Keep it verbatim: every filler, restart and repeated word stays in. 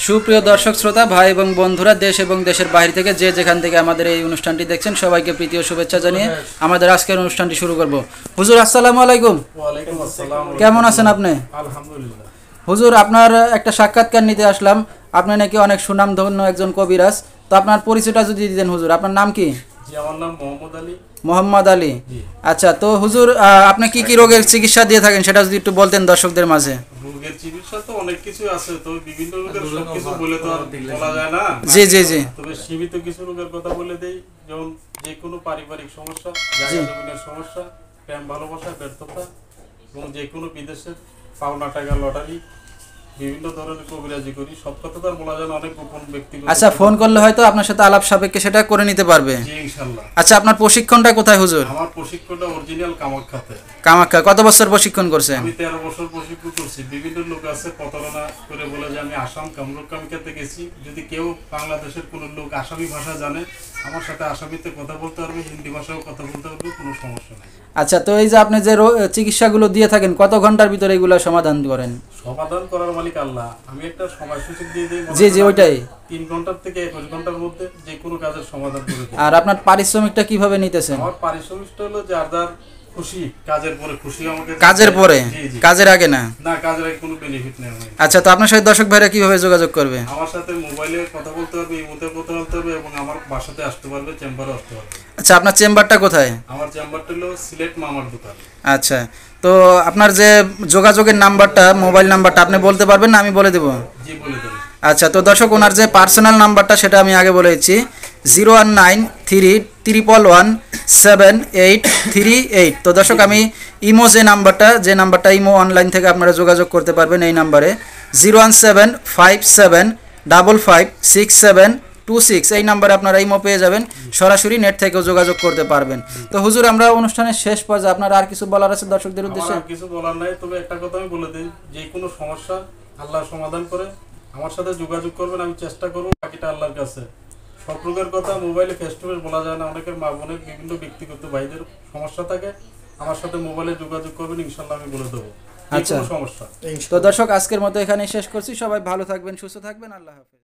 সুপ্রিয় দর্শক শ্রোতা ভাই এবং বন্ধুরা দেশ এবং দেশের বাইরে থেকে যে যেখান থেকে আমাদের এই অনুষ্ঠানটি দেখছেন সবাইকে প্রীতি ও শুভেচ্ছা জানিয়ে আমাদের আজকের অনুষ্ঠানটি শুরু করব। হুজুর আসসালামু আলাইকুম। ওয়ালাইকুম আসসালাম। কেমন আছেন আপনি? আলহামদুলিল্লাহ। হুজুর আপনার একটা সাক্ষাৎকার নিতে আসলাম। আপনি নাকি অনেক সুনামধন্য একজন কবিরাজ, তো আপনার পরিচয়টা যদি দিতেন হুজুর। আপনার নাম কি? জি, আমার নাম মোহাম্মদ আলী। মোহাম্মদ আলী। আচ্ছা, তো হুজুর আপনি কি কি রোগের চিকিৎসা দিয়ে থাকেন সেটা যদি একটু বলতেন দর্শকদের মাঝে। রোগের চিকিৎসা তো অনেক কিছু আছে, তবে বিভিন্ন রোগের সব কিছু বলে তো আর বলা যায় না। জি জি জি। তবে সীমিত কিছু রোগের কথা বলে দেই, যেমন যে কোনো পারিবারিক সমস্যা, জায়গা জমিনের সমস্যা, প্রেম ভালোবাসা, ব্যর্থতা এবং যে কোনো বিদেশের পাওনা টাকা, লটারি, বিভিন্ন ধরনের কবিরাজি করি। সব কথা তো আর বলা যায় না, অনেক গোপন ব্যক্তিগত। আচ্ছা, ফোন করলে হয়তো আপনার সাথে আলাপ সাপেক্ষে সেটা করে নিতে পারবে। জি ইনশাআল্লাহ। আচ্ছা, আপনার প্রশিক্ষণটা কোথায় হুজুর? আমার প্রশিক্ষণটা অরিজিনাল কামাখ্যাতে। কামাখ্যা। কত বছর প্রশিক্ষণ করছেন? আমি তেরো বছর প্রশিক্ষণ করছি। বিভিন্ন লোক আছে প্রতারণা করে বলে যে আমি আসাম কামরূপ কামাখ্যাতে গেছি। যদি কেউ বাংলাদেশের কোনো লোক আসামি ভাষা জানে, আমার সাথে আসামিতে কথা বলতে পারবে, হিন্দি ভাষাও কথা বলতে পারবে, কোনো সমস্যা নেই। আচ্ছা, তো এই যে আপনি যে চিকিৎসাগুলো দিয়ে থাকেন কত ঘন্টার ভিতরে এগুলো সমাধান করেন? সমাধান করার মালিক আল্লাহ। আমি একটা সময়সূচি দিয়ে দিই। জি জি, ওইটাই। তিন ঘন্টার থেকে একুশ ঘন্টার মধ্যে যে কোনো কাজের সমাধান করে দিই। আর আপনার পারিশ্রমিকটা কিভাবে নিতেছেন? আমার পারিশ্রমিকটা হলো যার যার খুশি, কাজের পরে খুশি। আমাকে কাজের পরে, কাজের আগে না? না, কাজের আগে কোনো বেনিফিট নেই আমার। আচ্ছা, তো আপনার সাথে দর্শক ভাইরা কিভাবে যোগাযোগ করবে? আমার সাথে মোবাইলে কথা বলতে পারবে, ইমোতে কথা বলতে পারবে এবং আমার বাসাতে আসতে পারবে, চেম্বারে আসতে পারবে। আচ্ছা, আপনার চেম্বারটা কোথায়? আমার চেম্বারটা হলো সিলেট মামার দোকান। আচ্ছা, তো আপনার যে যোগাযোগের নাম্বারটা, মোবাইল নাম্বারটা আপনি বলতে পারবেন না আমি বলে দেব? জি বলে দেন। আচ্ছা, তো দর্শক ওনার যে পার্সোনাল নাম্বারটা সেটা আমি আগে বলে দিচ্ছি, zero one nine three triple one seven eight three eight. তো দর্শক আমি ইমো যে নাম্বারটা, যে নাম্বারটা ইমো অনলাইন থেকে আপনারা যোগাযোগ করতে পারবেন এই নাম্বারে zero one seven five seven double five six seven two six. এই নাম্বারে আপনারা ইমো পেয়ে যাবেন, সরাসরি নেট থেকেও যোগাযোগ করতে পারবেন। তো হুজুর আমরা অনুষ্ঠানের শেষ পর্যায়ে আপনার আর কিছু বলার আছে দর্শকদের উদ্দেশ্যে? আমার কিছু বলার নাই, তবে একটা কথা আমি বলে দিই, যে কোনো সমস্যা আল্লাহ সমাধান করে। আমার সাথে যোগাযোগ করবেন, আমি চেষ্টা করব, বাকিটা আল্লাহর কাছে। সব রোগের কথা মোবাইলে ফেস টু ফেস বলা যায় না। অনেকের মা বোনের বিভিন্ন ব্যক্তিগত ভাইদের সমস্যা থাকে, আমার সাথে মোবাইলে যোগাযোগ করবেন, ইনশাআল্লাহ আমি বলে দেবো আচ্ছা সমস্যা। তো দর্শক আজকের মতো এখানেই শেষ করছি। সবাই ভালো থাকবেন, সুস্থ থাকবেন। আল্লাহ হাফেজ।